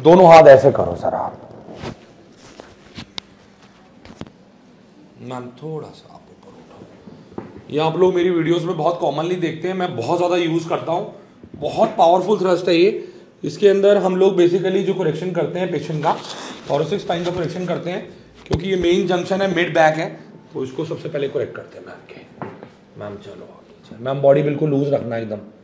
दोनों हाथ ऐसे करो सर आप मैम, थोड़ा सा आप ऊपर उठाओ। ये आप लोग मेरी वीडियोस में बहुत कॉमनली देखते हैं, मैं बहुत ज़्यादा यूज़ करता हूँ। बहुत पावरफुल थ्रस्ट है ये। इसके अंदर हम लोग बेसिकली जो करेक्शन करते हैं पेशेंट का, थोरेसिक स्पाइन का करेक्शन करते हैं, क्योंकि ये मेन जंक्शन है, मिड बैक है, तो इसको सबसे पहले करेक्ट करते हैं मैम के। मैम चलो मैम, बॉडी बिल्कुल लूज रखना एकदम।